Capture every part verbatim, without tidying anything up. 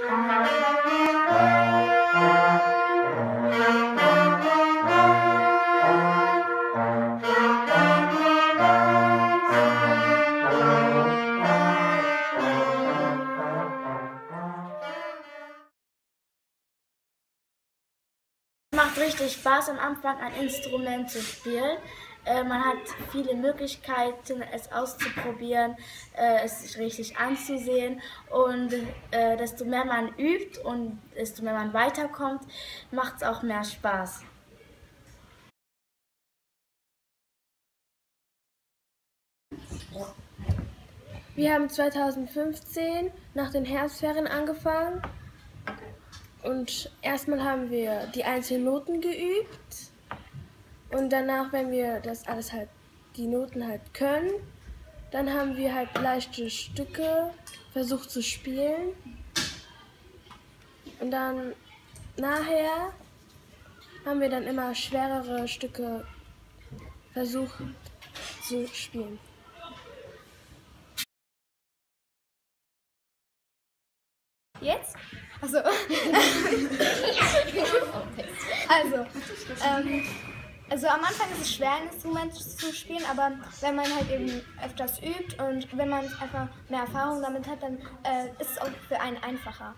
Macht richtig Spaß, am Anfang ein Instrument zu spielen. Äh, man hat viele Möglichkeiten, es auszuprobieren, äh, es richtig anzusehen, und äh, desto mehr man übt und desto mehr man weiterkommt, macht es auch mehr Spaß. Wir haben zweitausendfünfzehn nach den Herbstferien angefangen. Und erstmal haben wir die einzelnen Noten geübt, und danach, wenn wir das alles halt, die Noten halt können, dann haben wir halt leichte Stücke versucht zu spielen, und dann nachher haben wir dann immer schwerere Stücke versucht zu spielen. Jetzt? Also, also, ähm, also am Anfang ist es schwer, ein Instrument zu spielen, aber wenn man halt eben öfters übt und wenn man einfach mehr Erfahrung damit hat, dann äh, ist es auch für einen einfacher.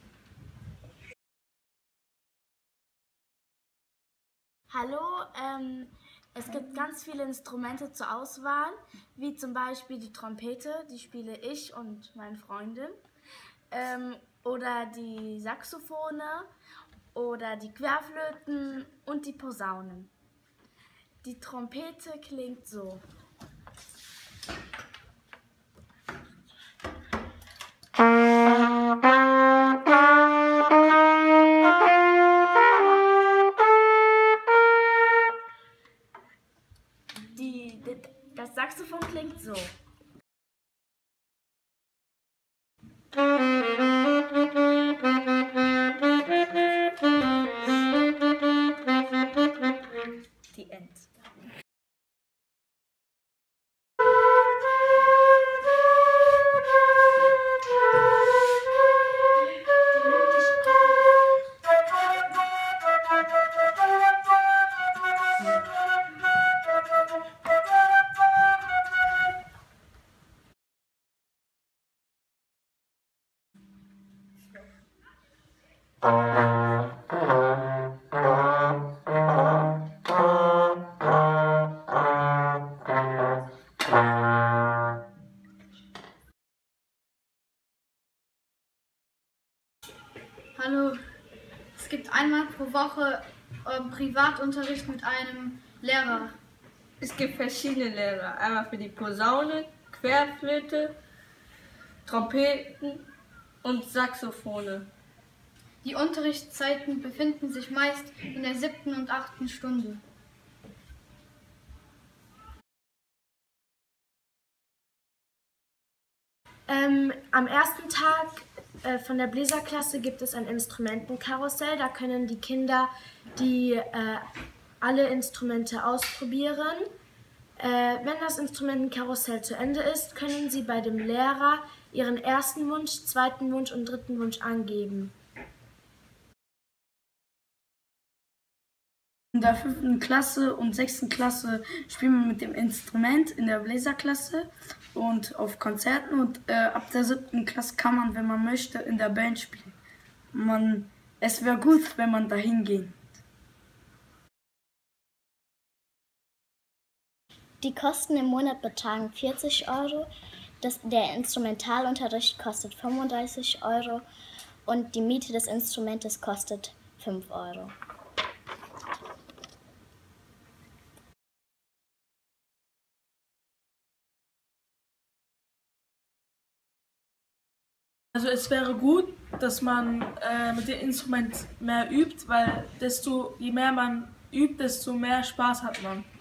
Hallo, ähm, es gibt ganz viele Instrumente zur Auswahl, wie zum Beispiel die Trompete, die spiele ich und meine Freundin, ähm, oder die Saxophone oder die Querflöten und die Posaunen. Die Trompete klingt so. Die, das Saxophon klingt so. Die End. Hallo, es gibt einmal pro Woche äh, Privatunterricht mit einem Lehrer. Es gibt verschiedene Lehrer, einmal für die Posaune, Querflöte, Trompeten und Saxophone. Die Unterrichtszeiten befinden sich meist in der siebten und achten Stunde. Ähm, am ersten Tag äh, von der Bläserklasse gibt es ein Instrumentenkarussell. Da können die Kinder die äh, alle Instrumente ausprobieren. Äh, wenn das Instrumentenkarussell zu Ende ist, können sie bei dem Lehrer ihren ersten Wunsch, zweiten Wunsch und dritten Wunsch angeben. In der fünften Klasse und sechsten Klasse spielen wir mit dem Instrument in der Bläserklasse und auf Konzerten, und äh, ab der siebten Klasse kann man, wenn man möchte, in der Band spielen. Man, es wäre gut, wenn man dahin geht. Die Kosten im Monat betragen vierzig Euro, das, der Instrumentalunterricht kostet fünfunddreißig Euro und die Miete des Instrumentes kostet fünf Euro. Also es wäre gut, dass man äh, mit dem Instrument mehr übt, weil desto je mehr man übt, desto mehr Spaß hat man.